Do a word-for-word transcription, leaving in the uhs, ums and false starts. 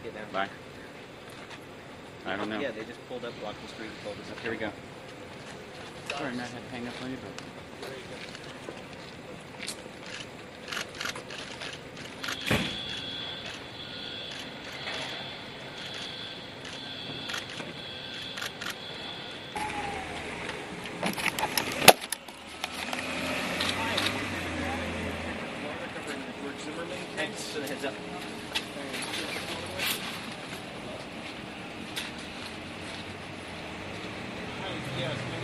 it now. Bye. I don't know. Yeah, they just pulled up, blocked the street, and told us up. Here we go. Sorry, Matt, I had to hang up on you, but... Zimmerman, thanks for the heads up. Yes.